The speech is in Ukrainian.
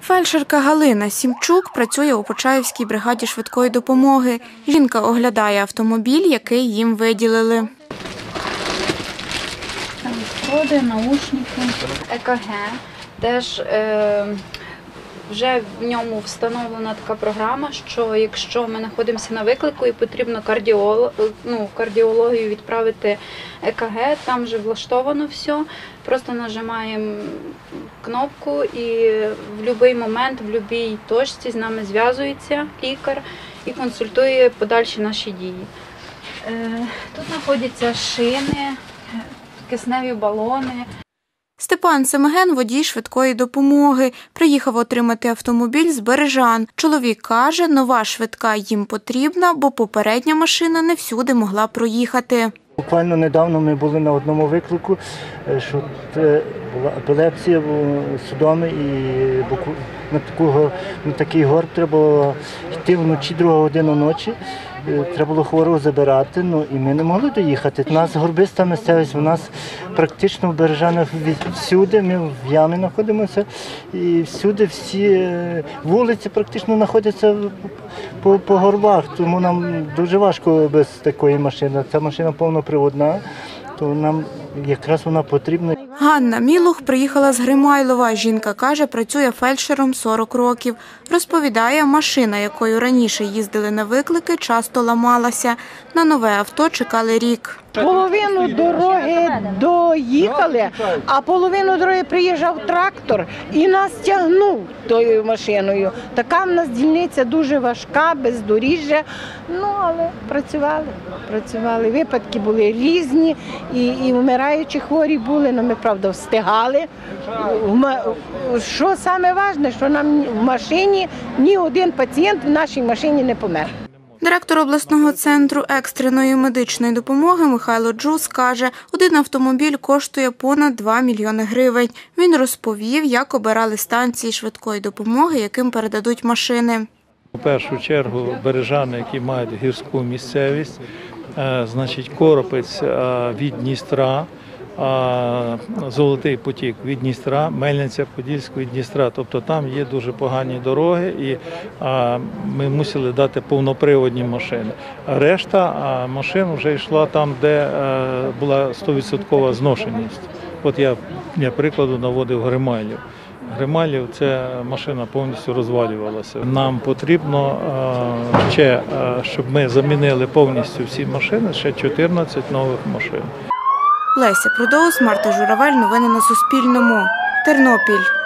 Фельдшерка Галина Сімчук працює у Почаївській бригаді швидкої допомоги. Жінка оглядає автомобіль, який їм виділили. Електроди, наушники, ЕКГ. Теж вже в ньому встановлена така програма, що якщо ми знаходимося на виклику і потрібно кардіологію відправити ЕКГ, там вже влаштовано все. Просто нажимаємо кнопку і в будь-який момент, в будь-якій точці з нами зв'язується лікар і консультує подальші наші дії. Тут знаходяться шини, кисневі балони. Степан Семеген – водій швидкої допомоги. Приїхав отримати автомобіль з Бережан. Чоловік каже, нова швидка їм потрібна, бо попередня машина не всюди могла проїхати. Буквально недавно ми були на одному виклику, що була епілепсія, судоми, і на такий горб треба було йти вночі, 2 година ночі. Треба було хворого забирати, і ми не могли доїхати. У нас горбиста місцевість, у нас практично в Бережанах всюди, ми в ямі знаходимося, і всюди всі вулиці практично знаходяться по горбах, тому нам дуже важко без такої машини. Ця машина повноприводна, то нам якраз вона потрібна. Ганна Мілух приїхала з Гримайлова. Жінка каже, працює фельдшером 40 років. Розповідає, машина, якою раніше їздили на виклики, часто ламалася. На нове авто чекали рік. Половину дороги доїхали, а половину дороги приїжджав трактор і нас тягнув тою машиною. Така в нас дільниця дуже важка, бездоріжжя, але працювали. Випадки були різні, і вмираючі хворі були, але ми, правда, встигали. Що саме важливе, що нам в машині ні один пацієнт в нашій машині не помер. Директор обласного центру екстреної медичної допомоги Михайло Джус каже, один автомобіль коштує понад 2 мільйони гривень. Він розповів, як обирали станції швидкої допомоги, яким передадуть машини. У першу чергу бережани, які мають гірську місцевість, Коропець від Дністра, Золотий Потік від Дністра, Мельниця-Подільськ від Дністра. Тобто там є дуже погані дороги і ми мусили дати повноприводні машини. Решта машин вже йшла там, де була 100% зношеність. От я для прикладу наводив Гримайлів. Гримайлів – це машина повністю розвалювалася. Нам потрібно ще, щоб ми замінили повністю всі машини, ще 14 нових машин. Леся Прудоус, Марта Журавель. Новини на Суспільному. Тернопіль.